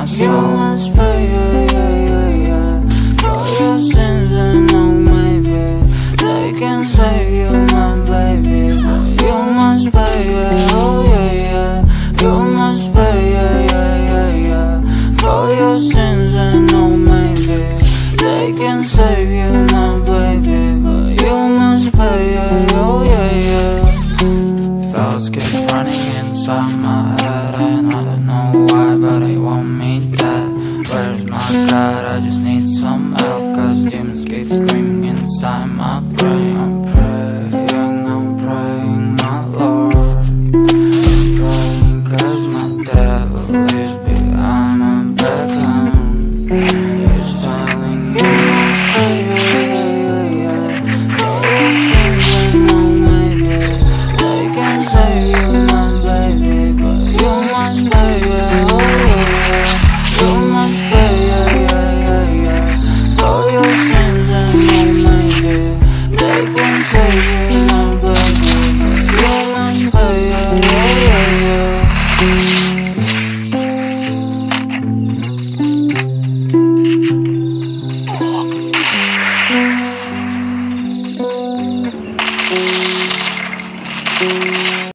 soul. You must pay, yeah, yeah, yeah, yeah, for your sins, and oh maybe they can save you, my baby, but you must pay, yeah, oh yeah, yeah. You must pay, yeah, yeah, yeah, yeah, for your sins, and oh maybe they can save you, my baby, but you must pay, yeah, oh yeah, yeah. Thoughts keep running inside my head, and I don't know why, but they want me dead. Where's my God? I just need some help, cause demons keep screaming inside my brain.